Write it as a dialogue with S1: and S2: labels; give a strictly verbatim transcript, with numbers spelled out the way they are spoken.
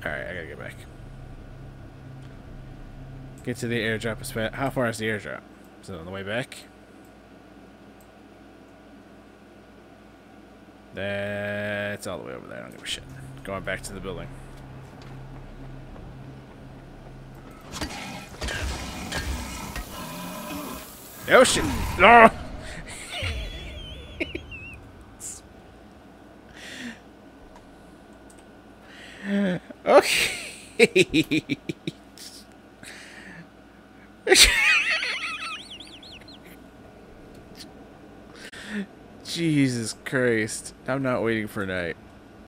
S1: Alright, I gotta get back. Get to the airdrop. How far is the airdrop? Is it on the way back? That's all the way over there. I don't give a shit. Going back to the building. Oh shit! Oh! Okay. Jesus Christ. I'm not waiting for night.